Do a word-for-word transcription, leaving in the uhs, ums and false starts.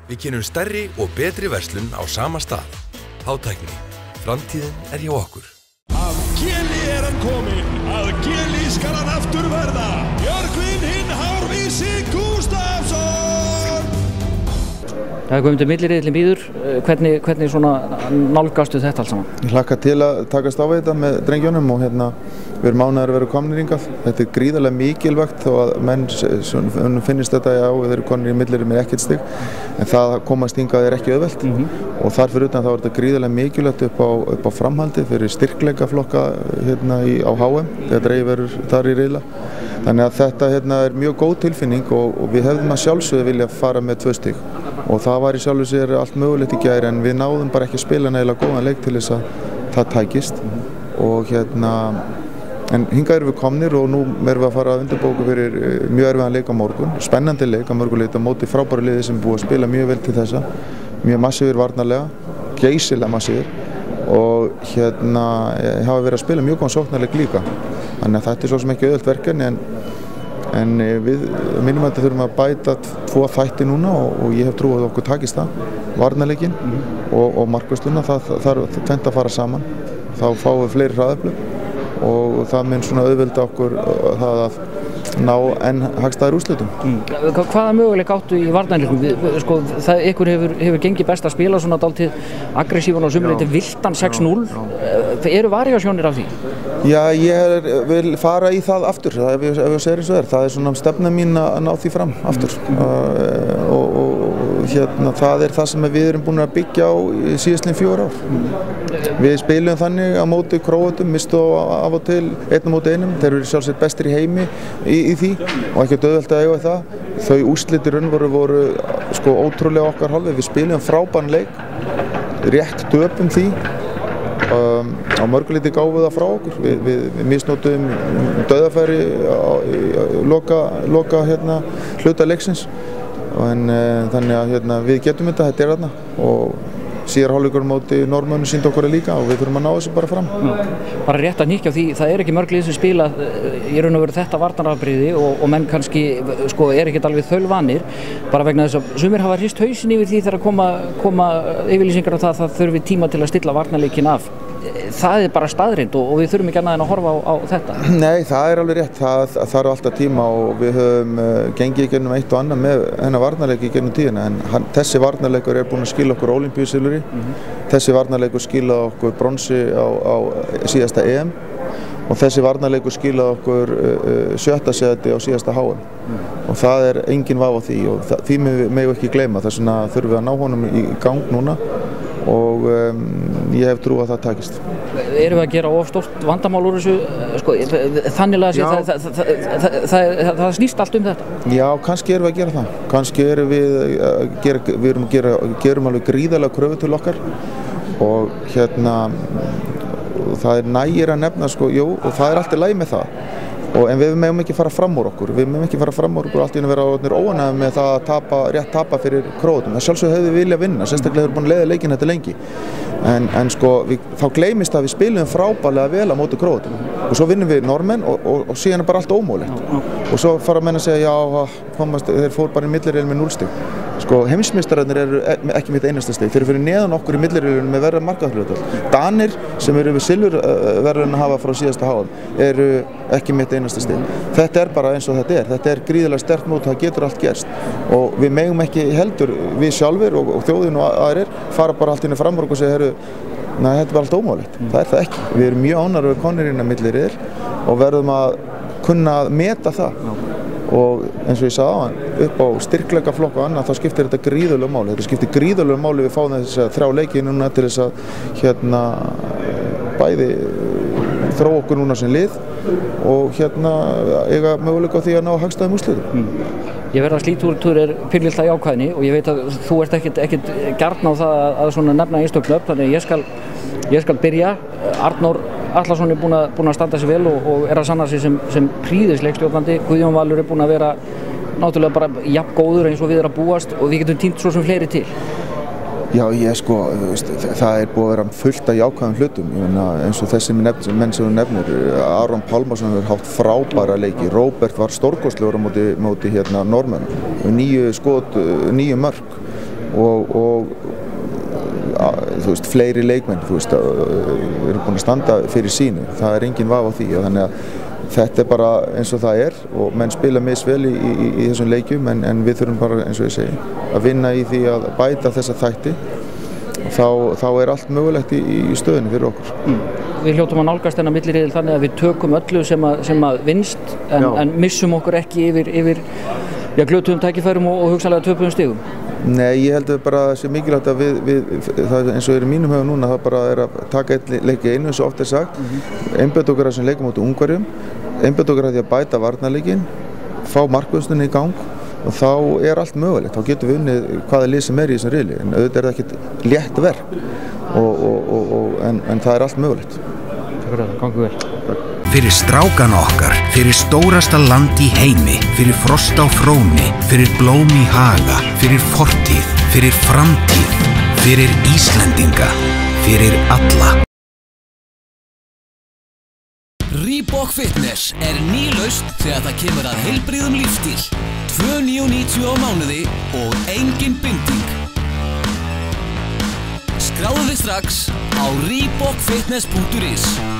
Við kynum stærri og betri verslun á sama stað. Hátækni. Framtíðin er hjá okkur. Af Keli er hann kominn, að Keli skal hann aftur verða. Björgvin hinn hárvísi Gústafsson. Það er komið til milliriðillin býður. Hvernig, hvernig svona nálgastu þetta allt saman? Ég hlakka til að takast á við þetta með drengjónum og hérna við erum ánægðir að vera komnir hingað. Þetta er gríðarlega mikilvægt þó að menn finnist þetta já, við erum komnir í milliriðil með ekkert stig. En það að komast hingað er ekki auðvelt mm -hmm. og þar fyrir utan þá er þetta gríðarlega mikilvægt upp á, upp á framhaldi fyrir styrkleikaflokka hérna í, á H M þegar dreifið verður þar í riðla. Þannig að þetta hérna er mjög góð tilfinning og, og við hefðum að sjálfsögðu vilja fara með tvö stig og það var í sjálfu sér allt mögulegt í gær en við náðum bara ekki að spila nægilega góðan leik til þess að það tækist mm -hmm. og hérna en hingað erum við komnir og nú erum við að fara að undirbóka fyrir mjög erfiðan leik á morgun, spennandi leik á mörguleita móti frábæru liði sem er búið að spila mjög vel til þessa, mjög massífir varnarlega, geysilega massífir og hérna hafa verið að spila mjög góðan sóknarleik líka, þannig að þetta er svo sem ekki auðvelt verkefni en, en við minnum að þurfum að bæta tvo þætti núna og, og ég hef trú að okkur takist það, varnarleikin mm-hmm. og, og markvörsluna, það þarf tvennt að fara saman, þá fáum við fleiri hraðaflug og það mun svona auðvelda okkur það að ná enn hagstæðir úrslitum. Mm. Hvaða möguleik áttu í varnarleikum? Sko, það ykkur hefur, hefur gengið best að spila svona dálítið aggressívan og sumuleyti viltan sex núll. Eru variasjónir af því? Já, ég vil fara í það aftur, það ef ég, ég segir eins og þér. Það er svona stefna mín að ná því fram aftur mm. uh, og, og hérna, það er það sem við erum búin að byggja á í síðastliðin fjögur ár. Mm. Við spilum þannig á móti Króatum, mistu af og til einn á móti einum, þeir eru sjálfsagt bestir í heimi í, í því og ekki auðvelt að eiga það. Þau úrslit í raun voru, voru sko ótrúlega okkar hálfi, við spilum frábæran leik, rétt döpum því. Um, á mörguleiti gáfum við það frá okkur, við, við, við misnótum dauðafæri í loka, loka hérna, hluta leiksins en uh, þannig að hérna, við getum þetta, þetta er þarna og síðar hálfleikur móti Norðmönnum sýndi okkur líka og við þurfum að ná þessu bara fram. Já. Bara rétt að hnykkja á því, það er ekki mörg lið sem spila í raun og veru þetta varnarafbrigði og, og menn kannski sko, er ekkert alveg þaulvanir bara vegna þess að sumir hafa hrist hausinn yfir því þegar koma, koma yfirlýsingar á það að það þurfi tíma til að stilla varnarleikin af. Það er bara staðreynd og, og við þurfum ekki annað en að horfa á, á þetta. Nei, það er alveg rétt, það, það þarf alltaf tíma og við höfum uh, gengið í gennum eitt og annað með hennar varnarleiki í gennum tíðina en hann, þessi varnarleikur er búinn að skila okkur ólympíusilfuri, mm -hmm. þessi varnarleikur skila okkur bronsi á, á síðasta E M og þessi varnarleikur skila okkur uh, sjötta sæti á síðasta H M mm. og það er engin vaf á því og það, því megum við ekki gleyma, þess vegna þurfum við að ná honum í gang núna og um, ég hef trú að það takist. Erum við að gera of stórt vandamál úr þessu, sko, þannig að það, það, það, það, það snýst allt um þetta? Já, kannski erum við að gera það. Kannski erum við að gera, við erum að gera, gerum alveg gríðarlega kröfu til okkar og hérna, það er nægir að nefna, sko, jú, og það er alltaf læg með það. Og, en við megum ekki fara fram úr okkur, við megum ekki fara fram úr okkur allt í einu vera óánægðir með það að tapa, rétt tapa fyrir Króatum. Það sjálfsög hefði við viljað vinna, sérstaklega hefur búin að leiða leikinn þetta lengi. En, en sko, við, þá gleymist að við spilum frábærlega vel á móti Króatum. Og svo vinnum við Norðmenn og, og, og síðan er bara allt ómögulegt. Og svo fara menn að segja, já, komast, þeir fór bara í milliriðil með núll stig. Sko, heimsmeistararnir eru ekki mitt einasta stig, þeir eru fyrir neðan okkur í milliriðilunum með verra markahlutfall. Danir, sem eru við silfurverðlaun að hafa frá síðasta H M, eru ekki mitt einasta stig. Þetta er bara eins og þetta er, þetta er gríðarlega sterkt mót, það getur allt gerst. Og við megum ekki heldur, við sjálfur og, og þjóðin og aðrir, fara bara allt inn fram og segja, herru, næ, þetta er bara allt ómögulegt. Mm. Það er það ekki. Við erum mjög ánægðir við komnir inn á milliriðil og verðum að kunna að meta það. Mm. Og eins og ég sagði á hann, upp á styrkleikaflokk og annað, þá skiptir þetta gríðarlegu máli. Þetta skiptir gríðarlegu máli við fáum þess að þrjá leiki núna til þess að hérna bæði þróa okkur núna sem lið og hérna eiga möguleika á því að ná hagstæðum úrslitum. Mm. Ég verð að slítúrtúr er pyrlilt að jákvæðni og ég veit að þú ert ekkert, ekkert gjarn á það að svona nefna einstök nöfn, þannig ég skal, ég skal byrja. Arnór Atlason er búinn að, búinn að standa sig vel og, og er að sanna sig sem, sem prýðisleikstjórnandi. Guðjón Valur er búinn að vera náttúrulega bara jafn góður eins og við erum að búast og við getum tínt svo sem fleiri til. Já, ég sko, það er búið að vera fullt af jákvæðum hlutum, ég meina eins og þessi menn sem þú nefnir, Aron Pálmarsson hefur haft frábæra leiki, Róbert var stórkostlegur á móti, móti hérna Norðmönnum, níu skot, níu mörk og, og þú veist, fleiri leikmenn, þú veist, eru búin að standa fyrir sínu, það er engin vafi á því og þannig að þetta er bara eins og það er og menn spila misvel í, í, í þessum leikjum en, en við þurfum bara, eins og ég segi, að vinna í því að bæta þessa þætti þá, þá er allt mögulegt í, í stöðunni fyrir okkur. Mm. Við hljótum að nálgast þennan milliriðil þannig að við tökum öllu sem að, sem að vinst en, en missum okkur ekki yfir, yfir já, glötuðum tækifærum og, og hugsanlega töpuðum stigum. Nei, ég held að bara það sé mikilvægt að við, við það eins og er í mínum höfum núna, það bara er að taka einn leik í einu eins og oft er sagt, mm-hmm. einbeita okkur að þessum leikum út Ungverjum, einbeita okkur að því að bæta varnarleikinn, fá markvörslunni í gang og þá er allt mögulegt, þá getum við unnið hvaða lið sem er í þessum riðli, en auðvitað er það ekkert létt verk, og, og, og, og, en, en það er allt mögulegt. Takk fyrir það, gangi vel. Fyrir strákana okkar, fyrir stórasta land í heimi, fyrir frost á fróni, fyrir blóm í haga, fyrir fortíð, fyrir framtíð, fyrir Íslendinga, fyrir alla. Reebok Fitness er ný lausn þegar það kemur að heilbrigðum lífstíl. tvö níu níutíu á mánuði og engin binding. Skráðu þig strax á reebok fitness punktur is.